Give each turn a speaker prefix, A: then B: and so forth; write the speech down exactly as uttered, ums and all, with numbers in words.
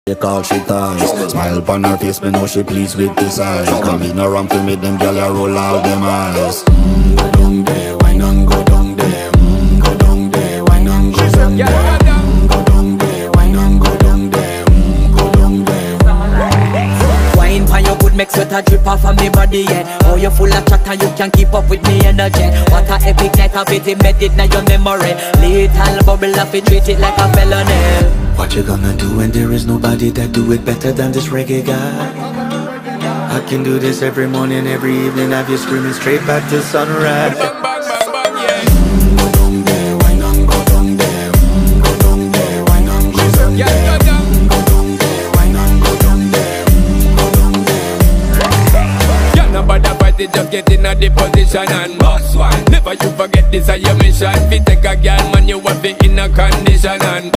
A: She call she ties. Smile upon her face, me know she pleased with this eyes. Come in around to make them gyal a roll out them eyes. Mm, go down there, wine and go down there. Mm, go down there, wine and go down there. Mm, go down there, wine and go down there. Mm, go down there.
B: Wine pan your good make sweat a drip off of me body, yeah. Oh, you full of chatter, you can keep up with me energy. What a epic night of it, embedded in your memory. Little bubble of it, treat it like a felony.
A: What you gonna do when there is nobody that do it better than this reggae guy? I can do this every morning, every evening, have you screaming straight back to sunrise. Bang, bang, bang, bang, yeah. Mm, go down there, wine and go down there. Mm, go down there, wine and go down there. Mm, go down there, wine and go down there. Mm, go down there.
C: You're not bad about it, just get in a the position and boss one. Never you forget this is your mission. If you take a girl, man, you have it in a condition and